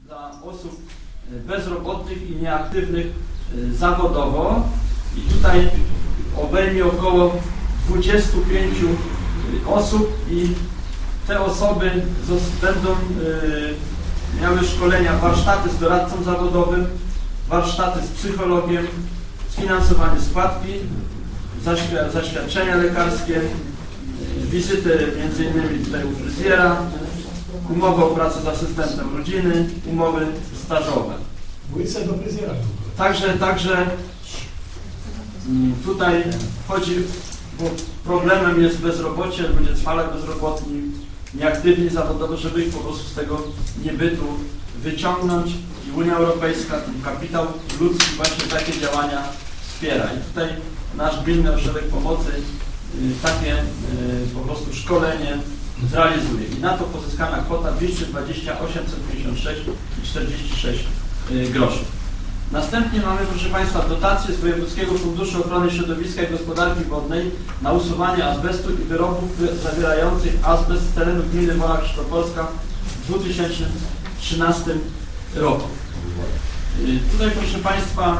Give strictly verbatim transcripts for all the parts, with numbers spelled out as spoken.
dla osób bezrobotnych i nieaktywnych zawodowo i tutaj obejmie około dwudziestu pięciu osób i te osoby będą miały szkolenia, warsztaty z doradcą zawodowym, warsztaty z psychologiem, sfinansowanie składki, zaświadczenia lekarskie, wizyty między innymi tutaj u fryzjera, umowy o pracę z asystentem rodziny, umowy stażowe. Ulica do fryzjera. Także, także tutaj chodzi, bo problemem jest bezrobocie, ludzie trwale bezrobotni, nieaktywni zawodowo, żeby ich po prostu z tego niebytu wyciągnąć i Unia Europejska, ten kapitał ludzki właśnie takie działania wspiera. I tutaj nasz Gminny Ośrodek Pomocy takie po prostu szkolenie zrealizuje. I na to pozyskana kwota dwieście dwadzieścia tysięcy osiemset pięćdziesiąt sześć i czterdzieści sześć groszy. Następnie mamy, proszę Państwa, dotacje z Wojewódzkiego Funduszu Ochrony Środowiska i Gospodarki Wodnej na usuwanie azbestu i wyrobów zawierających azbest z terenu gminy Wola Krzyżopolska w dwa tysiące trzynastym roku. Tutaj, proszę Państwa,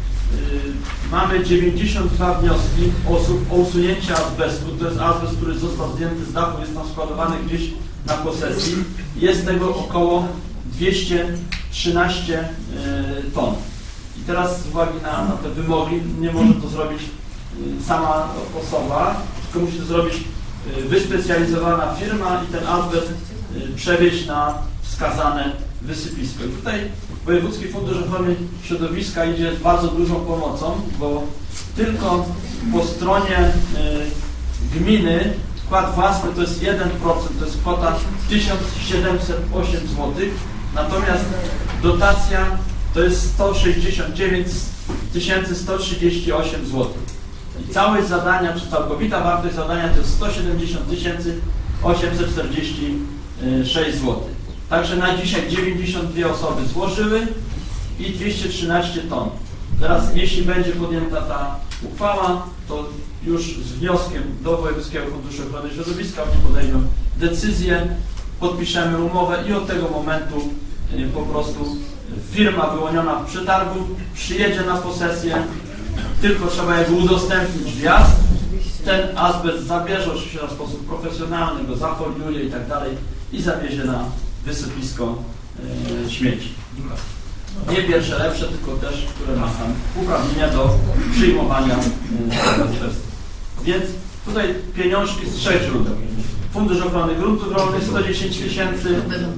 mamy dziewięćdziesiąt dwa wnioski osób o usunięcie azbestu. To jest azbest, który został zdjęty z dachu, jest tam składowany gdzieś na posesji. Jest tego około dwieście trzynaście ton. I teraz z uwagi na, na te wymogi nie może to zrobić sama osoba, tylko musi to zrobić wyspecjalizowana firma i ten azbest przewieźć na wskazane wysypisko. I tutaj Wojewódzki Fundusz Ochrony Środowiska idzie z bardzo dużą pomocą, bo tylko po stronie y, gminy wkład własny to jest jeden procent, to jest kwota tysiąc siedemset osiem złotych, natomiast dotacja to jest sto sześćdziesiąt dziewięć tysięcy sto trzydzieści osiem złotych. I całość zadania, czy całkowita wartość zadania to jest sto siedemdziesiąt tysięcy osiemset czterdzieści sześć złotych. Także na dzisiaj dziewięćdziesiąt dwie osoby złożyły i dwieście trzynaście ton. Teraz jeśli będzie podjęta ta uchwała, to już z wnioskiem do Wojewódzkiego Funduszu Ochrony Środowiska oni podejmą decyzję, podpiszemy umowę i od tego momentu po prostu firma wyłoniona w przetargu przyjedzie na posesję, tylko trzeba jakby udostępnić wjazd, ten azbest zabierze oczywiście na sposób profesjonalny, go zafoliuje i tak dalej i zawiezie na wysypisko e, śmieci. Nie pierwsze lepsze, tylko też, które ma tam uprawnienia do przyjmowania e, Więc tutaj pieniążki z trzech źródeł. Fundusz Ochrony Gruntów Rolnych sto dziesięć tysięcy,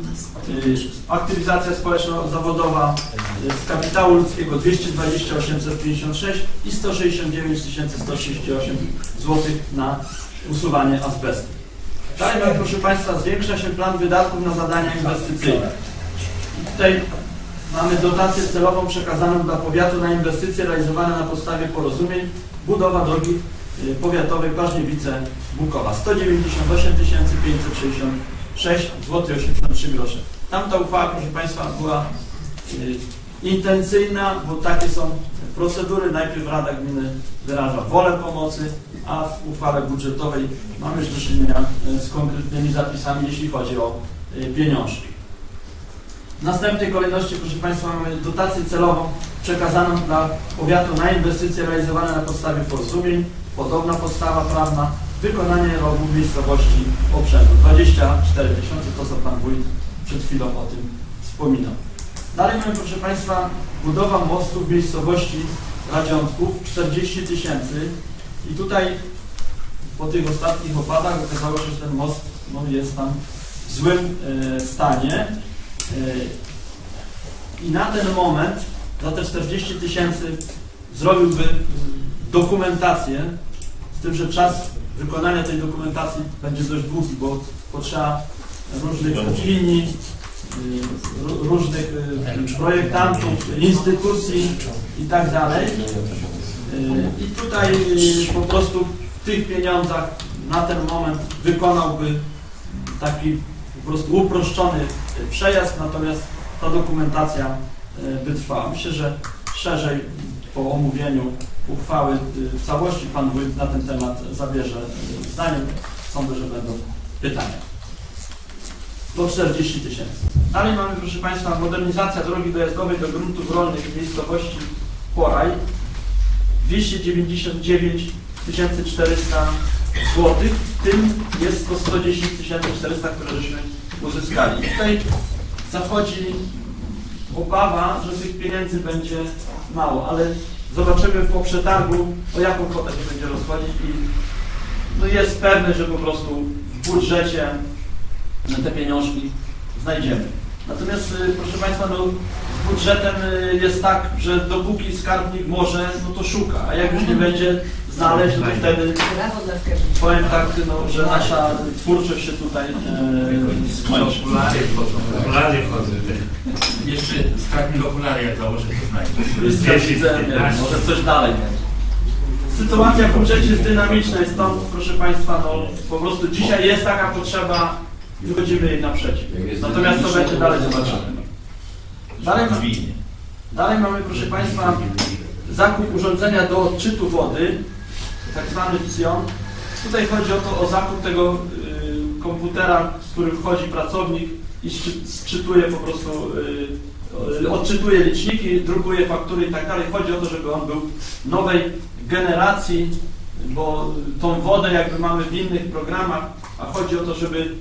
e, aktywizacja społeczno-zawodowa e, z kapitału ludzkiego dwieście dwadzieścia tysięcy osiemset pięćdziesiąt sześć i sto sześćdziesiąt dziewięć tysięcy sto trzydzieści osiem złotych na usuwanie azbestu. Dalej, proszę Państwa, zwiększa się plan wydatków na zadania inwestycyjne. I tutaj mamy dotację celową przekazaną dla powiatu na inwestycje realizowane na podstawie porozumień. Budowa drogi powiatowej Paździewice-Bukowa. sto dziewięćdziesiąt osiem tysięcy pięćset sześćdziesiąt sześć złotych osiemdziesiąt trzy grosze. Tamta uchwała, proszę Państwa, była y, intencyjna, bo takie są procedury. Najpierw Rada Gminy wyraża wolę pomocy, a w uchwale budżetowej mamy już do czynienia z konkretnymi zapisami, jeśli chodzi o pieniążki. W następnej kolejności, proszę Państwa, mamy dotację celową przekazaną dla powiatu na inwestycje realizowane na podstawie porozumień. Podobna podstawa prawna, wykonanie rowu w miejscowości obszarnej. dwadzieścia cztery tysiące, to co Pan Wójt przed chwilą o tym wspominał. Dalej mamy, proszę Państwa, budowa mostu w miejscowości Radziątków, czterdzieści tysięcy. I tutaj po tych ostatnich opadach okazało się, że ten most no, jest tam w złym e, stanie. E, I na ten moment za te czterdzieści tysięcy zrobiłby dokumentację, z tym, że czas wykonania tej dokumentacji będzie dość długi, bo potrzeba różnych opinii, różnych projektantów, instytucji i tak dalej. I tutaj po prostu w tych pieniądzach na ten moment wykonałby taki po prostu uproszczony przejazd, natomiast ta dokumentacja by trwała. Myślę, że szerzej po omówieniu uchwały w całości Pan Wójt na ten temat zabierze zdanie. Sądzę, że będą pytania. to czterdzieści tysięcy. Dalej mamy, proszę Państwa, modernizacja drogi dojazdowej do gruntów rolnych w miejscowości Poraj, dwieście dziewięćdziesiąt dziewięć tysięcy czterysta złotych, w tym jest to sto dziesięć tysięcy czterysta, które żeśmy uzyskali. I tutaj zachodzi obawa, że tych pieniędzy będzie mało, ale zobaczymy po przetargu, o jaką kwotę się będzie rozchodzić i no jest pewne, że po prostu w budżecie te pieniążki znajdziemy. Natomiast, proszę Państwa, no, z budżetem jest tak, że dopóki skarbnik może, no to szuka, a jak już nie będzie znaleźć, no to wtedy powiem tak, no, że nasza twórczość się tutaj e, skończy. Okulary wchodzą. Jeszcze skarbnik okulary, jak założę, to znajdę. Może coś dalej. Sytuacja w budżecie jest dynamiczna i stąd, proszę Państwa, no, po prostu dzisiaj jest taka potrzeba i wychodzimy jej naprzeciw. Natomiast to będzie dalej zobaczymy. Dalej, dalej mamy, proszę Państwa, zakup urządzenia do odczytu wody, tak zwany psion. Tutaj chodzi o to, o zakup tego y, komputera, z którym wchodzi pracownik i sczytuje po prostu, y, y, odczytuje liczniki, drukuje faktury i tak dalej. Chodzi o to, żeby on był nowej generacji, bo tą wodę jakby mamy w innych programach, a chodzi o to, żeby y,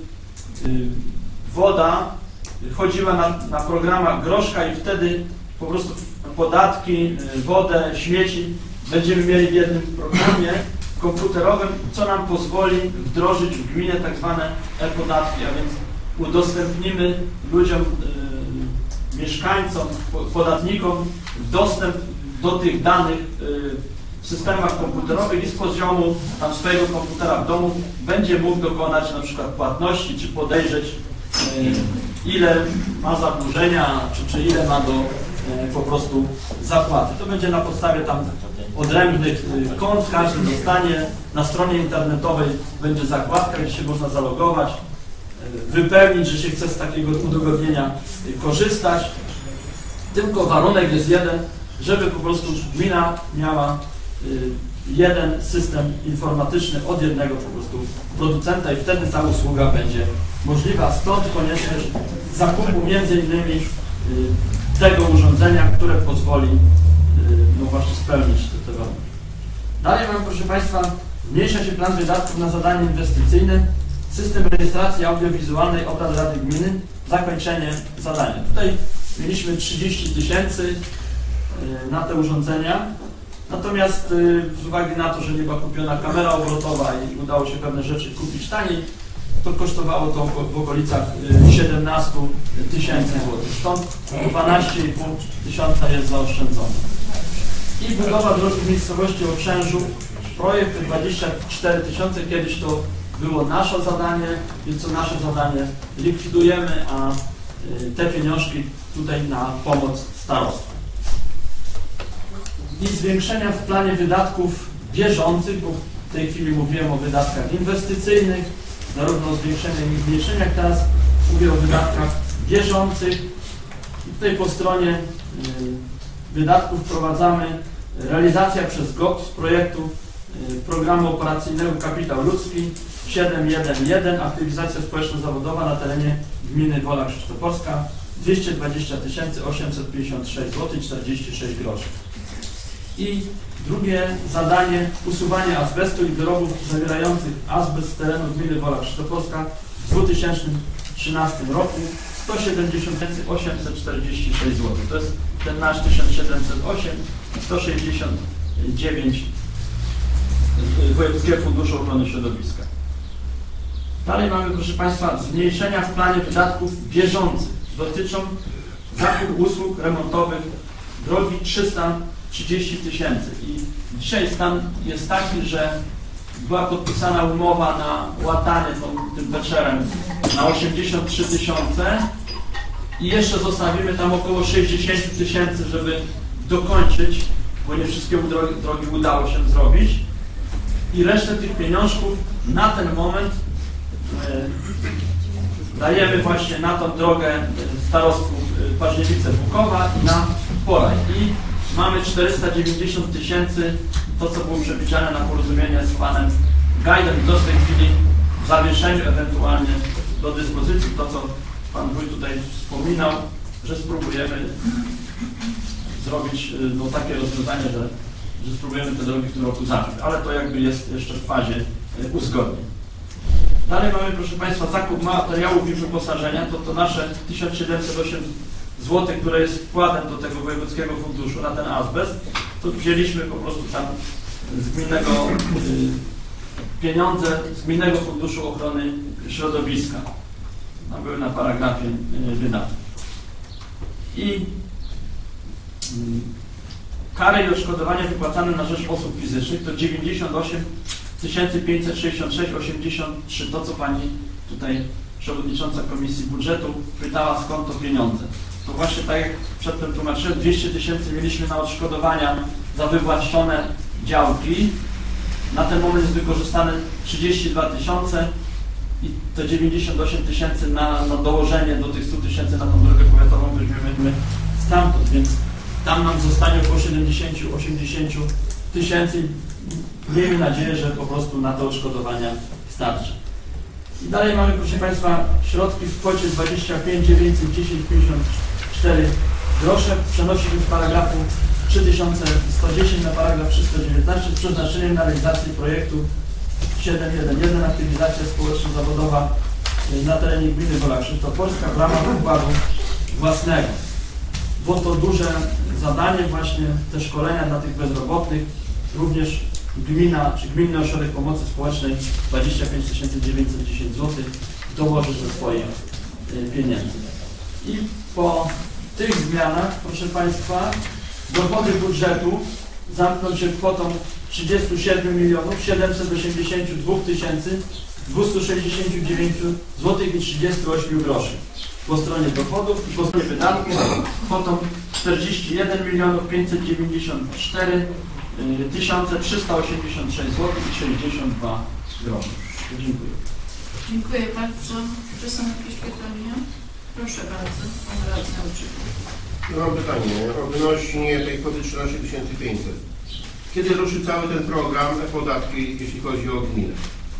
woda chodziła na, na programach groszka i wtedy po prostu podatki, wodę, śmieci będziemy mieli w jednym programie komputerowym, co nam pozwoli wdrożyć w gminie tak zwane e-podatki, a więc udostępnimy ludziom, y, mieszkańcom, podatnikom dostęp do tych danych y, w systemach komputerowych i z poziomu tam swojego komputera w domu będzie mógł dokonać na przykład płatności, czy podejrzeć y, ile ma zadłużenia, czy, czy ile ma do y, po prostu zapłaty. To będzie na podstawie tam odrębnych y, kont, każdy dostanie, na stronie internetowej będzie zakładka, gdzie się można zalogować, y, wypełnić, że się chce z takiego udogodnienia y, korzystać. Tylko warunek jest jeden, żeby po prostu gmina miała y, jeden system informatyczny od jednego po prostu producenta i wtedy ta usługa będzie możliwa. Stąd konieczność zakupu między innymi y, tego urządzenia, które pozwoli y, no właśnie spełnić te, te warunki. Dalej mamy, proszę Państwa, zmniejsza się plan wydatków na zadanie inwestycyjne, system rejestracji audiowizualnej obrad Rady Gminy, zakończenie zadania. Tutaj mieliśmy trzydzieści tysięcy y, na te urządzenia. Natomiast y, z uwagi na to, że nie była kupiona kamera obrotowa i udało się pewne rzeczy kupić taniej, to kosztowało to w okolicach y, siedemnaście tysięcy złotych. Stąd dwanaście i pół tysiąca jest zaoszczędzone. I budowa drogi w miejscowości Okrzężów. Projekt dwadzieścia cztery tysiące. Kiedyś to było nasze zadanie, więc to nasze zadanie likwidujemy, a y, te pieniążki tutaj na pomoc starostwu. I zwiększenia w planie wydatków bieżących, bo w tej chwili mówiłem o wydatkach inwestycyjnych, zarówno o zwiększeniach, jak i zmniejszeniach. Teraz mówię o wydatkach bieżących. I tutaj po stronie y, wydatków wprowadzamy realizacja przez G O P S projektu y, programu operacyjnego Kapitał Ludzki siedem jeden jeden, aktywizacja społeczno-zawodowa na terenie gminy Wola Krzysztoporska, dwieście dwadzieścia tysięcy osiemset pięćdziesiąt sześć złotych czterdzieści sześć groszy. I drugie zadanie, usuwanie azbestu i wyrobów zawierających azbest z terenu gminy Wola Krzysztoporska w dwa tysiące trzynastym roku sto siedemdziesiąt tysięcy osiemset czterdzieści sześć złotych. To jest ten nasz tysiąc siedemset osiem, sto sześćdziesiąt dziewięć Wojewódzkiego Funduszu Ochrony Środowiska. Dalej mamy, proszę Państwa, zmniejszenia w planie wydatków bieżących. Dotyczą zakup usług remontowych drogi trzysta trzydzieści tysięcy. I dzisiaj stan jest taki, że była podpisana umowa na łatanie tą, tym večerem na osiemdziesiąt trzy tysiące i jeszcze zostawimy tam około sześćdziesiąt tysięcy, żeby dokończyć, bo nie wszystkie drogi, drogi udało się zrobić. I resztę tych pieniążków na ten moment e, dajemy właśnie na tą drogę starostwu Październice-Bukowa i na Poraj. I mamy czterysta dziewięćdziesiąt tysięcy, to co było przewidziane na porozumienie z panem Gajdem, i to w tej chwili w zawieszeniu, ewentualnie do dyspozycji to, co Pan Wójt tutaj wspominał, że spróbujemy zrobić no, takie rozwiązanie, że, że spróbujemy te drogi w tym roku zacząć, ale to jakby jest jeszcze w fazie uzgodnień. Dalej mamy, proszę Państwa, zakup materiałów i wyposażenia, to to nasze tysiąc siedemset osiem złotych, które jest wkładem do tego wojewódzkiego funduszu na ten azbest, to wzięliśmy po prostu tam z gminnego y, pieniądze z Gminnego Funduszu Ochrony Środowiska. Tam były na paragrafie y, wydatków. I y, kary i odszkodowania wypłacane na rzecz osób fizycznych to dziewięćdziesiąt osiem tysięcy pięćset sześćdziesiąt sześć osiemdziesiąt trzy. To, co Pani tutaj Przewodnicząca Komisji Budżetu pytała, skąd to pieniądze. To właśnie tak jak przedtem tłumaczyłem, dwieście tysięcy mieliśmy na odszkodowania za wywłaszczone działki. Na ten moment jest wykorzystane trzydzieści dwa tysiące i te dziewięćdziesiąt osiem tysięcy na, na dołożenie do tych stu tysięcy na tą drogę powiatową weźmiemy stamtąd, więc tam nam zostanie około siedemdziesiąt do osiemdziesięciu tysięcy. Miejmy nadzieję, że po prostu na te odszkodowania starczy. I dalej mamy, proszę Państwa, środki w kwocie dwadzieścia pięć tysięcy dziewięćset dziesięć pięćdziesiąt cztery grosze. Przenosimy z paragrafu trzy tysiące sto dziesięć na paragraf trzysta dziewiętnaście z przeznaczeniem na realizację projektu siedem jeden jeden aktywizacja społeczno-zawodowa na terenie gminy Wola Krzysztoforska w ramach układu własnego. Było to duże zadanie, właśnie te szkolenia dla tych bezrobotnych. Również gmina, czy Gminny Ośrodek Pomocy Społecznej dwadzieścia pięć tysięcy dziewięćset dziesięć złotych dołoży ze swoich pieniędzy. I po tych zmianach, proszę Państwa, dochody budżetu zamkną się kwotą trzydziestu siedmiu milionów siedemset osiemdziesięciu dwóch tysięcy dwieście sześćdziesiąt dziewięć złotych i trzydziestu ośmiu groszy po stronie dochodów i po stronie wydatków kwotą czterdzieści jeden milionów pięćset dziewięćdziesiąt cztery tysiące trzysta osiemdziesiąt sześć złotych i sześćdziesiąt dwa grosze. Dziękuję. Dziękuję bardzo. Czy są jakieś pytania? Proszę bardzo, pan radny Olczyk. Ja mam pytanie odnośnie tej kwoty trzynaście tysięcy pięćset. Kiedy ruszy cały ten program podatki, jeśli chodzi o gminę?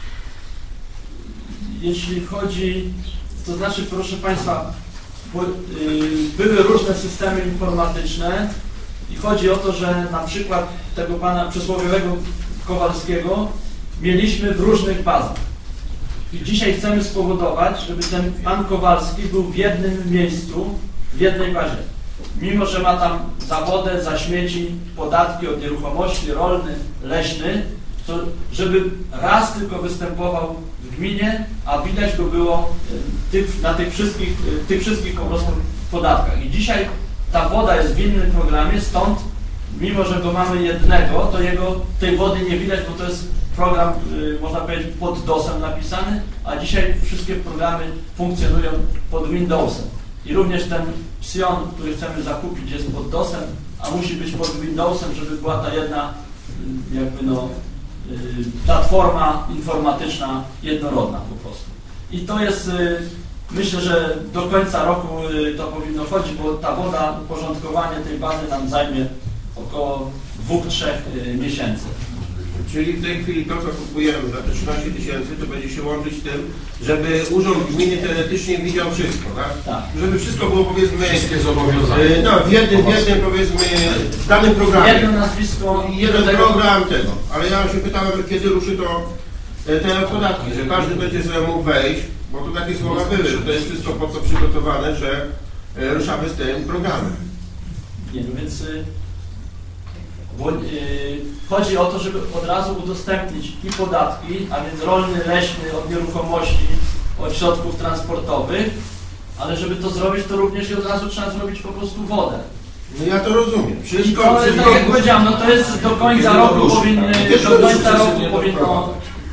Jeśli chodzi, to znaczy, proszę Państwa, bo, yy, były różne systemy informatyczne i chodzi o to, że na przykład tego pana przysłowiowego Kowalskiego mieliśmy w różnych bazach. I dzisiaj chcemy spowodować, żeby ten pan Kowalski był w jednym miejscu, w jednej bazie. Mimo że ma tam za wodę, za śmieci, podatki od nieruchomości, rolny, leśny, to żeby raz tylko występował w gminie, a widać go było tych, na tych wszystkich, tych wszystkich po prostu podatkach. I dzisiaj ta woda jest w innym programie, stąd mimo że go mamy jednego, to jego tej wody nie widać, bo to jest program, można powiedzieć, pod dosem napisany, a dzisiaj wszystkie programy funkcjonują pod Windowsem. I również ten Psion, który chcemy zakupić, jest pod dosem, a musi być pod Windowsem, żeby była ta jedna jakby no platforma informatyczna jednorodna po prostu. I to jest, myślę, że do końca roku to powinno chodzić, bo ta woda, uporządkowanie tej bazy nam zajmie około dwóch, trzech miesięcy. Czyli w tej chwili to, co kupujemy za te trzynaście tysięcy, to będzie się łączyć z tym, żeby urząd gminy teoretycznie widział wszystko, tak? Tak. Żeby wszystko było, powiedzmy, wszystkie zobowiązania. y, no, w jednym, w jednym, powiedzmy, w danym programie. Jedno nazwisko I jeden tego... program tego. Ale ja się pytałem, kiedy ruszy to y, te podatki, że każdy będzie sobie mógł wejść, bo tu takie słowa były, że to jest wszystko po co przygotowane, że y, ruszamy z tym programem. Nie, no więc y, bo, y, chodzi o to, żeby od razu udostępnić i podatki, a więc rolny, leśny, od nieruchomości, od środków transportowych, ale żeby to zrobić, to również i od razu trzeba zrobić po prostu wodę. No ja to rozumiem. I Wszystko, to, wszystko tak jak powiedziałem, no to jest do końca roku powinny, do końca roku powinno...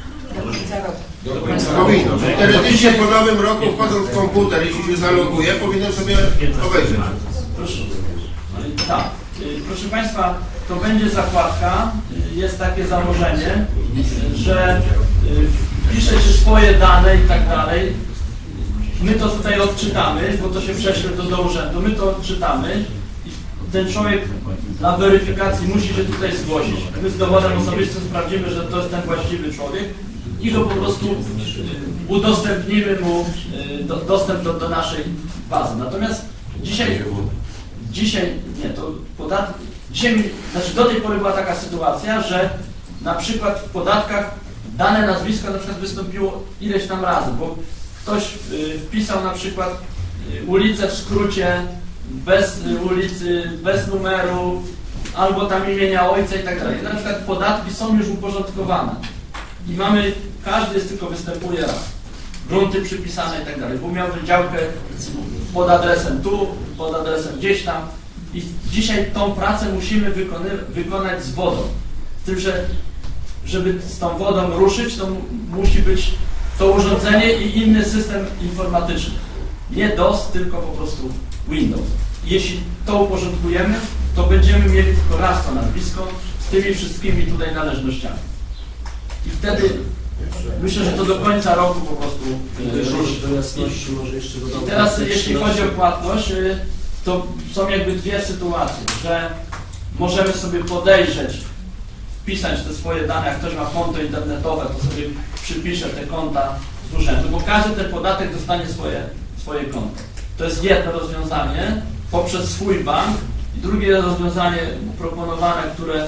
Do końca powinno. Że teoretycznie po nowym roku, wchodząc w komputer, jeśli się zaloguje, powinien sobie obejrzeć. Proszę. Tak. Proszę Państwa, to będzie zakładka, jest takie założenie, że pisze się swoje dane i tak dalej. My to tutaj odczytamy, bo to się prześle do, do urzędu, my to odczytamy i ten człowiek dla weryfikacji musi się tutaj zgłosić. My z dowodem osobistym sprawdzimy, że to jest ten właściwy człowiek i go po prostu udostępnimy mu y, do, dostęp do, do naszej bazy. Natomiast dzisiaj, dzisiaj, nie, to podatki, dzisiaj, znaczy do tej pory była taka sytuacja, że na przykład w podatkach dane nazwisko na przykład wystąpiło ileś tam razy, bo ktoś y, wpisał na przykład y, ulicę w skrócie, bez y, ulicy, bez numeru, albo tam imienia ojca i tak dalej. Na przykład podatki są już uporządkowane i mamy, każdy jest tylko występuje raz. Grunty przypisane i tak dalej, bo miał działkę pod adresem tu, pod adresem gdzieś tam i dzisiaj tą pracę musimy wykonać z wodą. Z tym, że żeby z tą wodą ruszyć, to musi być to urządzenie i inny system informatyczny. Nie DOS, tylko po prostu Windows. Jeśli to uporządkujemy, to będziemy mieli tylko raz to nazwisko z tymi wszystkimi tutaj należnościami. I wtedy myślę, że to do końca roku po prostu ruszy. I teraz jeśli chodzi o płatność, to są jakby dwie sytuacje, że możemy sobie podejrzeć, wpisać te swoje dane, jak ktoś ma konto internetowe, to sobie przypisze te konta z urzędu, bo każdy ten podatek dostanie swoje, swoje konto. To jest jedno rozwiązanie poprzez swój bank i drugie rozwiązanie proponowane, które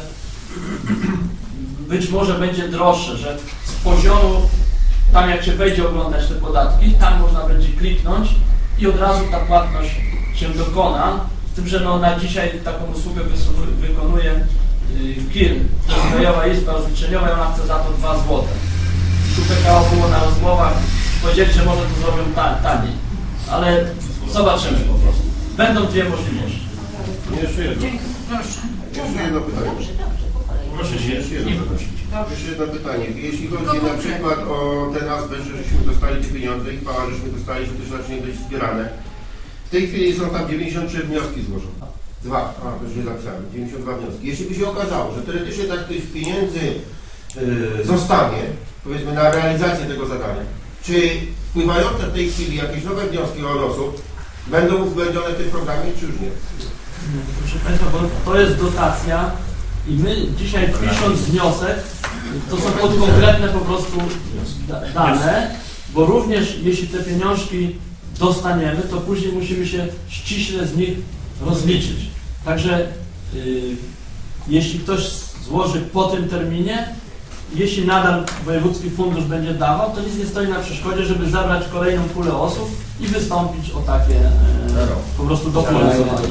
być może będzie droższe, że z poziomu, tam jak się wejdzie oglądać te podatki, tam można będzie kliknąć i od razu ta płatność się dokona, z tym, że no na dzisiaj taką usługę wykonuje K I R, to jest Krajowa Izba Rozliczeniowa i ona chce za to dwa złote. Tu P K O było na rozmowach, powiedzieli, że może to zrobią taniej, ale zobaczymy po prostu. Będą dwie możliwości. Jeszcze jedno. Proszę. Jeszcze jedno pytanie. Proszę się Jeszcze jedno nie pytanie. Jeszcze jedno pytanie. Jeśli chodzi na przykład o ten aspekt, że żeśmy dostali te pieniądze i chwała, żeśmy dostali, że też zacznie być zbierane. W tej chwili są tam dziewięćdziesiąt trzy wnioski złożone. Dwa, a to już nie zapisałem, dziewięćdziesiąt dwa wnioski. Jeśli by się okazało, że teoretycznie tak tych pieniędzy yy, zostanie, powiedzmy na realizację tego zadania, czy wpływające w tej chwili jakieś nowe wnioski od osób będą uwzględnione w tym programie, czy już nie? Proszę Państwa, bo to jest dotacja i my dzisiaj pisząc wniosek, to są pod konkretne po prostu dane, bo również jeśli te pieniążki dostaniemy, to później musimy się ściśle z nich rozliczyć. Także yy, jeśli ktoś złoży po tym terminie, jeśli nadal wojewódzki fundusz będzie dawał, to nic nie stoi na przeszkodzie, żeby zabrać kolejną pulę osób i wystąpić o takie yy, po prostu dofinansowanie.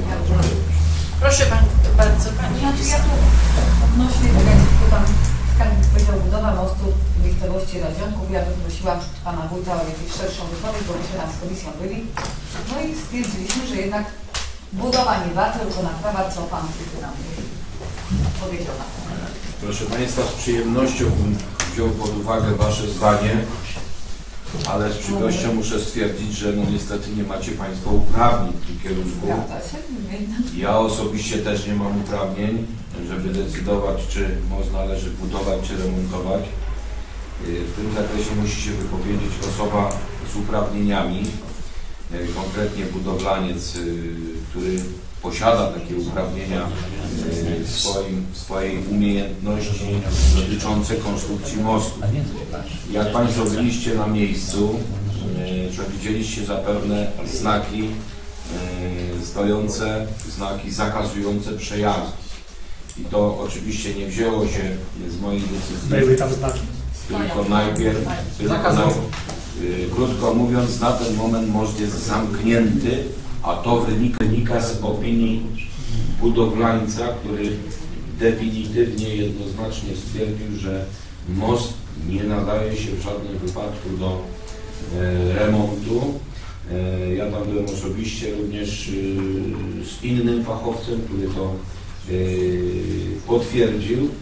Proszę Pan, bardzo Pani. Znaczy ja tu odnośnie tego, jak tu tam skarbnik powiedział, budowa mostu w miejscowości Radzionków, ja bym prosiła Pana Wójta o jakąś szerszą wypowiedź, bo myśmy tam z komisją byli. No i stwierdziliśmy, że jednak budowa nie warto, tylko naprawa, co Pan tu nam powiedział na to. Proszę Państwa, z przyjemnością bym wziął pod uwagę Wasze zdanie, ale z przykrością muszę stwierdzić, że no niestety nie macie Państwo uprawnień w tym kierunku. Ja osobiście też nie mam uprawnień, żeby decydować, czy most należy budować, czy remontować. W tym zakresie musi się wypowiedzieć osoba z uprawnieniami, konkretnie budowlaniec, który posiada takie uprawnienia w, swoim, w swojej umiejętności dotyczące konstrukcji mostu. Jak Państwo byliście na miejscu, to widzieliście zapewne znaki stojące, znaki zakazujące przejazdu. I to oczywiście nie wzięło się z mojej decyzji, tylko najpierw, tylko najpierw krótko mówiąc, na ten moment most jest zamknięty, a to wynika z opinii budowlańca, który definitywnie, jednoznacznie stwierdził, że most nie nadaje się w żadnym wypadku do e, remontu. E, ja tam byłem osobiście również e, z innym fachowcem, który to e, potwierdził, e,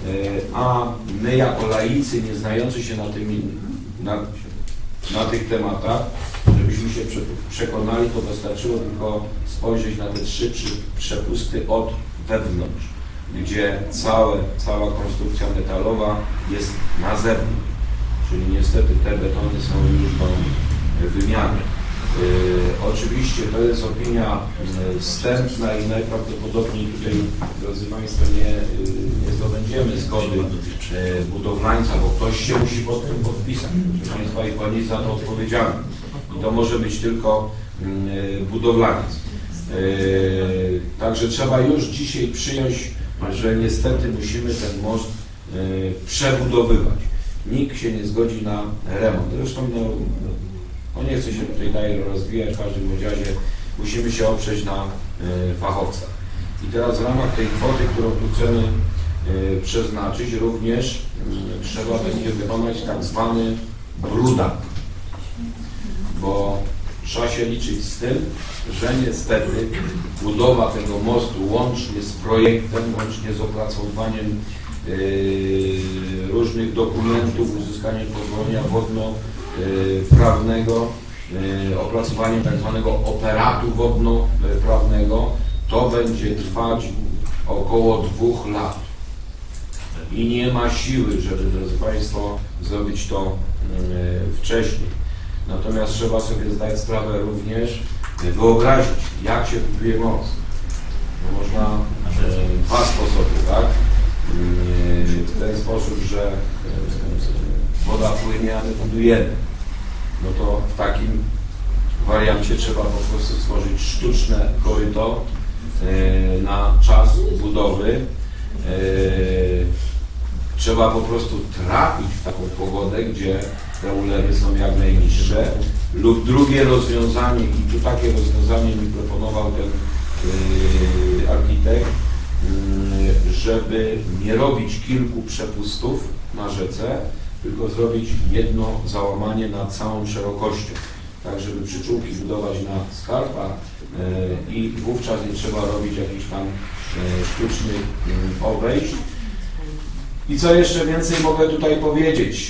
a my jako laicy, nie znający się na, tym, na, na tych tematach, żebyśmy się przekonali, to wystarczyło tylko spojrzeć na te trzy przepusty od wewnątrz, gdzie całe, cała konstrukcja metalowa jest na zewnątrz, czyli niestety te betony są już do wymiany. Yy, oczywiście to jest opinia wstępna i najprawdopodobniej tutaj, drodzy Państwo, nie, yy, nie zdobędziemy zgody yy, budowlańca, bo ktoś się musi pod tym podpisać. Proszę Państwa, i Pani za to odpowiedzialny. I to może być tylko budowlaniec. Także trzeba już dzisiaj przyjąć, że niestety musimy ten most przebudowywać. Nikt się nie zgodzi na remont. Zresztą no, no nie chcę się tutaj dalej rozwijać, w każdym razie musimy się oprzeć na fachowcach. I teraz w ramach tej kwoty, którą tu chcemy przeznaczyć, również trzeba będzie wykonać tak zwany brudak, bo trzeba się liczyć z tym, że niestety budowa tego mostu łącznie z projektem, łącznie z opracowywaniem yy, różnych dokumentów, uzyskaniem pozwolenia wodno-prawnego, yy, opracowaniem tak zwanego operatu wodno-prawnego, to będzie trwać około dwóch lat. I nie ma siły, żeby, drodzy Państwo, zrobić to yy, wcześniej. Natomiast trzeba sobie zdać sprawę również, wyobrazić, jak się buduje most. No można e, dwa sposoby, tak? E, w ten sposób, że e, woda płynie, a my budujemy. No to w takim wariancie trzeba po prostu stworzyć sztuczne koryto e, na czas budowy. E, trzeba po prostu trafić w taką pogodę, gdzie te ulewy są jak najniższe, lub drugie rozwiązanie, i tu takie rozwiązanie mi proponował ten yy, architekt, yy, żeby nie robić kilku przepustów na rzece, tylko zrobić jedno załamanie nad całą szerokością, tak żeby przyczółki budować na skarpach yy, i wówczas nie trzeba robić jakichś tam yy, sztucznych yy, obejść. I co jeszcze więcej mogę tutaj powiedzieć?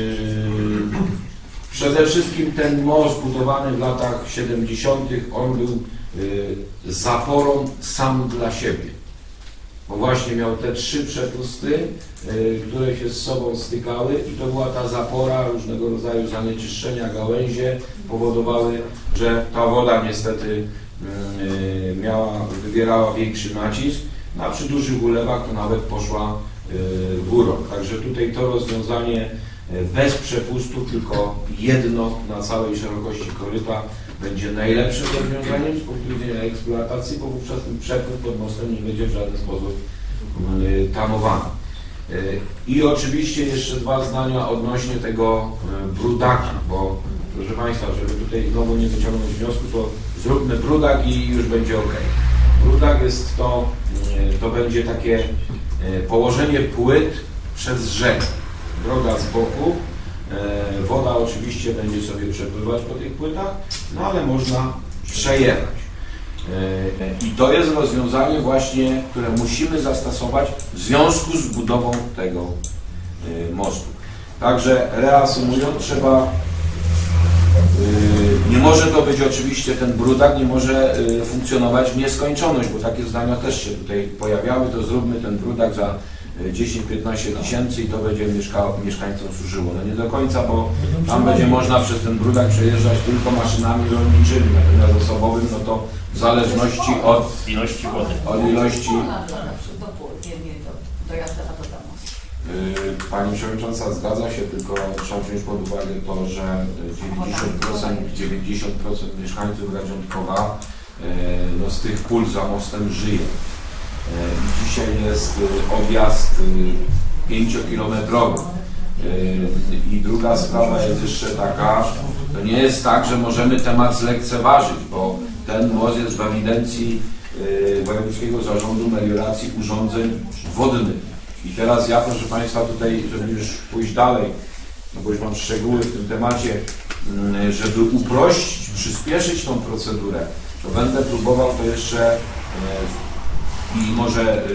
Przede wszystkim ten most budowany w latach siedemdziesiątych on był zaporą sam dla siebie. Bo właśnie miał te trzy przepusty, które się z sobą stykały i to była ta zapora, różnego rodzaju zanieczyszczenia, gałęzie powodowały, że ta woda niestety miała, wywierała większy nacisk, a przy dużych ulewach to nawet poszła górą. Także tutaj to rozwiązanie bez przepustu, tylko jedno na całej szerokości koryta będzie najlepszym rozwiązaniem z punktu widzenia eksploatacji, bo wówczas ten przepływ pod mostem nie będzie w żaden sposób tamowany. I oczywiście jeszcze dwa zdania odnośnie tego brudaka, bo proszę Państwa, żeby tutaj znowu nie wyciągnąć wniosku, to zróbmy brudak i już będzie ok. Brudak jest to, to będzie takie położenie płyt przez rzekę. Droga z boku, woda oczywiście będzie sobie przepływać po tych płytach, no ale można przejechać. I to jest rozwiązanie właśnie, które musimy zastosować w związku z budową tego mostu. Także reasumując, trzeba, nie może to być oczywiście ten brudak, nie może funkcjonować w nieskończoność, bo takie zdania też się tutaj pojawiały, to zróbmy ten brudak za dziesięć piętnaście tysięcy i to będzie mieszka, mieszkańcom służyło. No nie do końca, bo tam będzie można przez ten brudak przejeżdżać tylko maszynami rolniczymi, natomiast osobowym, no to w zależności od ilości wody. Od ilości... Yy, Pani Przewodnicząca, zgadza się, tylko trzeba wziąć pod uwagę to, że dziewięćdziesiąt procent mieszkańców Radziątkowa no, z tych pól za mostem żyje. I dzisiaj jest objazd pięciokilometrowy. I druga sprawa jest jeszcze taka, to nie jest tak, że możemy temat zlekceważyć, bo ten most jest w ewidencji Wojewódzkiego Zarządu Melioracji Urządzeń Wodnych. I teraz ja, proszę Państwa, tutaj, żeby już pójść dalej, no bo już mam szczegóły w tym temacie, żeby uprościć, przyspieszyć tą procedurę, to będę próbował to jeszcze i może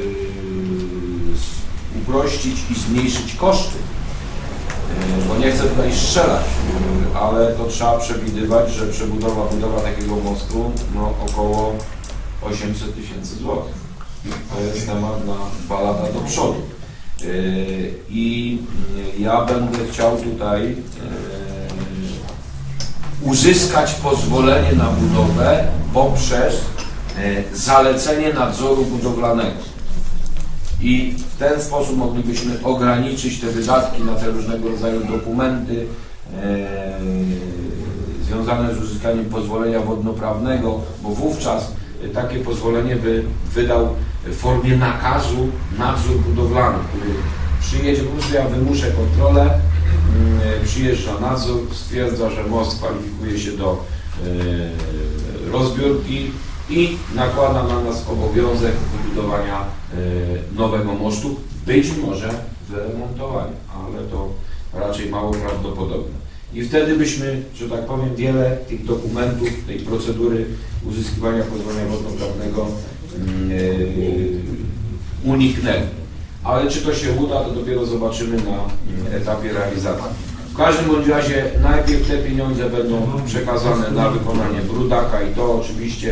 uprościć i zmniejszyć koszty, bo nie chcę tutaj strzelać, ale to trzeba przewidywać, że przebudowa, budowa takiego mostu, no około osiemset tysięcy złotych. To jest temat na dwa lata do przodu. I ja będę chciał tutaj uzyskać pozwolenie na budowę poprzez zalecenie nadzoru budowlanego. I w ten sposób moglibyśmy ograniczyć te wydatki na te różnego rodzaju dokumenty związane z uzyskaniem pozwolenia wodnoprawnego, bo wówczas takie pozwolenie by wydał w formie nakazu nadzór budowlany, który przyjedzie, po prostu ja wymuszę kontrolę, przyjeżdża nadzór, stwierdza, że most kwalifikuje się do rozbiórki i nakłada na nas obowiązek wybudowania nowego mostu, być może wyremontowania, ale to raczej mało prawdopodobne. I wtedy byśmy, że tak powiem, wiele tych dokumentów, tej procedury uzyskiwania pozwolenia wodnoprawnego yy, uniknęli. Ale czy to się uda, to dopiero zobaczymy na etapie realizacji. W każdym bądź razie najpierw te pieniądze będą przekazane na wykonanie brudaka i to oczywiście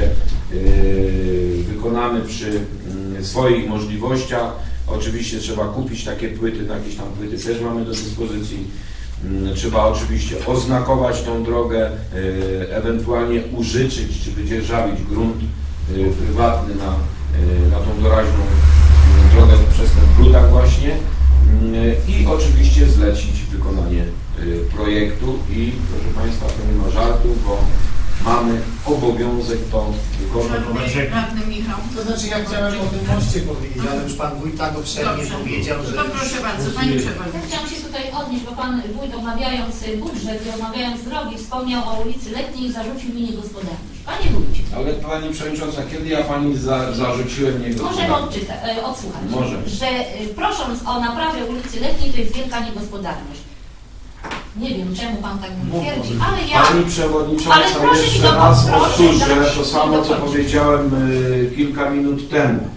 yy, wykonamy przy yy, swoich możliwościach. Oczywiście trzeba kupić takie płyty, na jakieś tam płyty też mamy do dyspozycji. Trzeba oczywiście oznakować tą drogę, ewentualnie użyczyć czy wydzierżawić grunt prywatny na, na tą doraźną drogę przez ten brudak właśnie i oczywiście zlecić wykonanie projektu i proszę Państwa, to nie ma żartu, bo mamy obowiązek to wykonać. Radny Michał. To znaczy ja chciałem o tym moście powiedzieć, ale już Pan Wójt tak obszernie Dobrze. powiedział, że... To proszę bardzo, Pani Przewodnicząca. Chciałam się tutaj odnieść, bo Pan Wójt omawiając budżet i omawiając drogi wspomniał o ulicy Letniej i zarzucił mi niegospodarność. Panie Wójcie. Ale Pani Przewodnicząca, kiedy ja Pani za, zarzuciłem niegospodarność? Możemy odczytać, e, odsłuchać, Może. że e, prosząc o naprawę ulicy Letniej to jest wielka niegospodarność. Nie wiem, czemu Pan tak mi twierdzi, ale ja... Pani Przewodnicząca, Ale proszę mi jeszcze to- raz proszę powtórzę dać to mi samo, co dokończyć. powiedziałem y, kilka minut temu.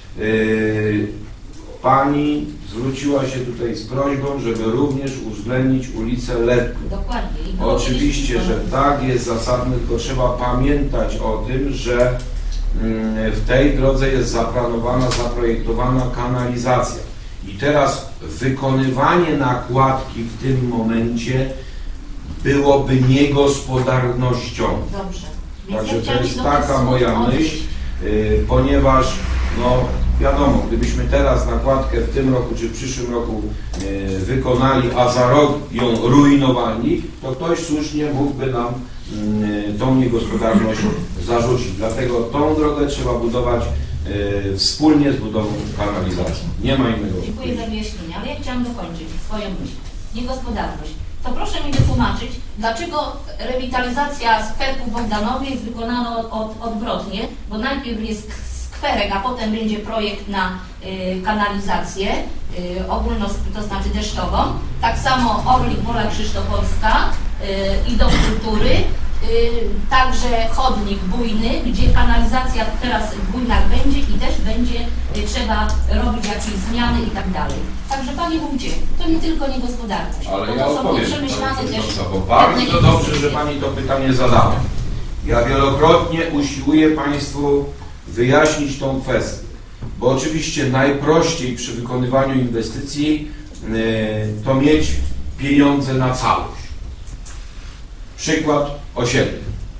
Y, Pani zwróciła się tutaj z prośbą, żeby również uwzględnić ulicę Letnią. Dokładnie. I było Oczywiście, kiedyś- że tak jest zasadne, tylko trzeba pamiętać o tym, że mm, w tej drodze jest zaplanowana, zaprojektowana kanalizacja. I teraz wykonywanie nakładki w tym momencie byłoby niegospodarnością. Dobrze. Więc Także ja to chciałam jest się taka do moja odnieść. myśl, yy, ponieważ no wiadomo, gdybyśmy teraz nakładkę w tym roku czy w przyszłym roku yy, wykonali, a za rok ją rujnowali, to ktoś słusznie mógłby nam yy, tą niegospodarność zarzucić. Dlatego tą drogę trzeba budować yy, wspólnie z budową kanalizacji. Nie ma innego. Dziękuję za wyjaśnienie, ale ja chciałam dokończyć swoją myśl. Niegospodarność. To proszę mi wytłumaczyć, dlaczego rewitalizacja skwerku w Bogdanowie jest wykonana od, od, odwrotnie, bo najpierw jest skwerek, a potem będzie projekt na y, kanalizację y, ogólno, to znaczy deszczową. Tak samo Orlik, Wola Krzysztofowska y, i Dom Kultury. Y, także chodnik bujny, gdzie kanalizacja teraz w bujnach będzie i też będzie y, trzeba robić jakieś zmiany i tak dalej. Także Panie Wójcie, to nie tylko niegospodarność, Ale bo ja to są odpowiem, nieprzemyślane Pani też Przewodnicząca, bo bardzo dobrze, że Pani to pytanie zadała. Ja wielokrotnie usiłuję Państwu wyjaśnić tą kwestię, bo oczywiście najprościej przy wykonywaniu inwestycji yy, to mieć pieniądze na całość. Przykład osiedle.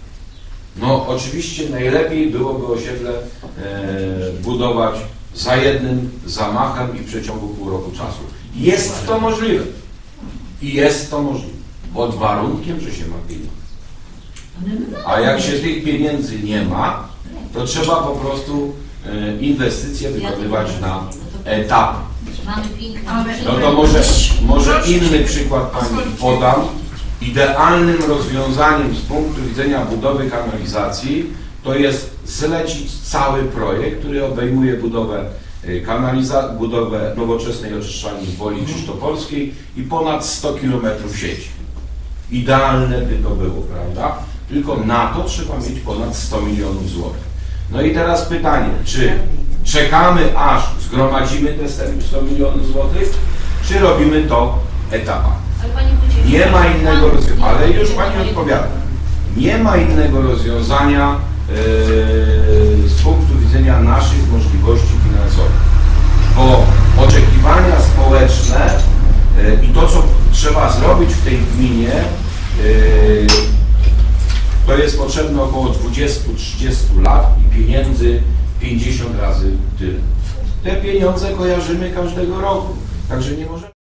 No oczywiście najlepiej byłoby osiedle yy, budować za jednym zamachem i w przeciągu pół roku czasu. Jest to możliwe. I jest to możliwe. Pod warunkiem, że się ma pieniądze. A jak się tych pieniędzy nie ma, to trzeba po prostu e, inwestycje wykonywać na etapy. Mamy piękne Ale- No to może, może inny przykład Pani podam. Idealnym rozwiązaniem z punktu widzenia budowy kanalizacji to jest zlecić cały projekt, który obejmuje budowę kanalizacji, budowę nowoczesnej oczyszczalni w Woli Krzysztofowskiej i ponad sto kilometrów sieci. Idealne by to było, prawda? Tylko na to trzeba mieć ponad sto milionów złotych. No i teraz pytanie, czy czekamy aż zgromadzimy te sto milionów złotych, czy robimy to etapami? Ale Panie Wójcie, Nie ma innego Pan- rozwiązania, ale już nie- Pani odpowiada. Nie ma innego rozwiązania yy, z punktu widzenia naszych możliwości finansowych, bo oczekiwania społeczne yy, i to, co trzeba zrobić w tej gminie, yy, to jest potrzebne około dwadzieścia do trzydziestu lat i pieniędzy pięćdziesiąt razy tyle. Te pieniądze kojarzymy każdego roku, także nie możemy